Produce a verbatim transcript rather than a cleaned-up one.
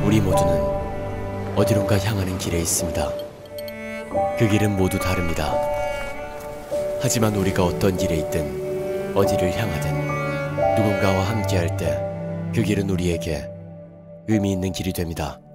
우리 모두는 어디론가 향하는 길에 있습니다. 그 길은 모두 다릅니다. 하지만 우리가 어떤 길에 있든 어디를 향하든 누군가와 함께할 때 그 길은 우리에게 의미 있는 길이 됩니다.